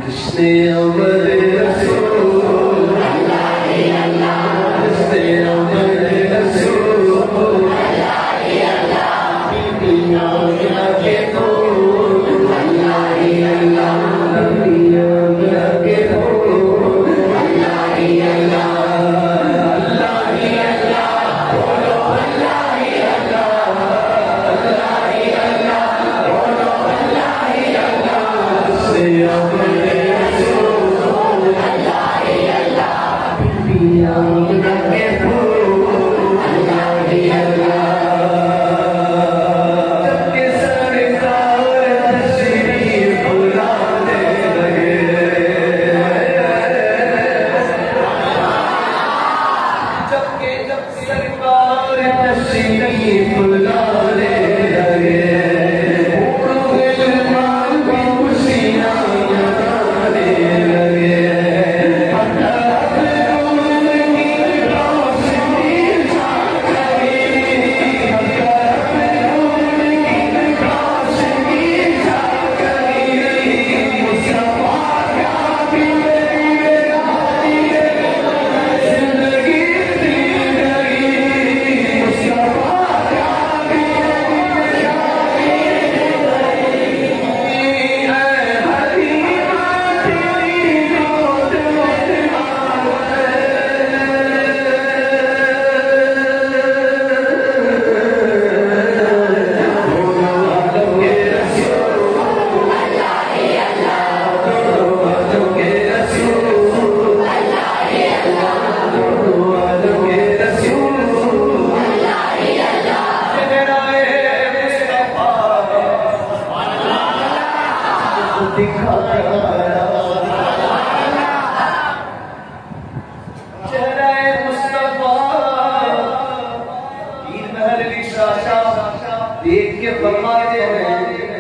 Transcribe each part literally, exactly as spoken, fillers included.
देख के फरमाते हैं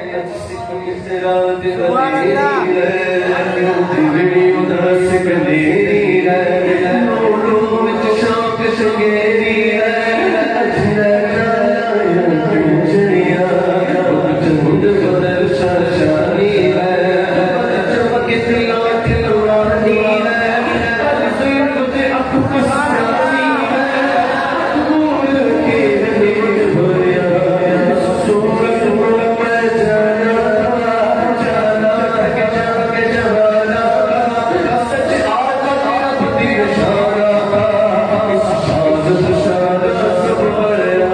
उदास कलेरी है लोगों में शौक शगेरी है चमुंड बदल शाशानी है चमक तिलाट लुरानी है तुझे अखबारानी है भूल के नींद भरिया सूरत में जाना जाना के चमक जवाना सच आदत दिल शाना इस शाद शाद सब बड़ा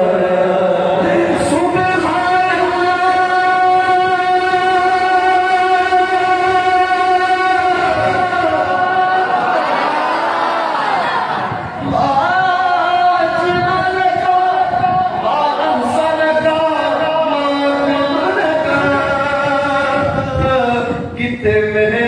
कितने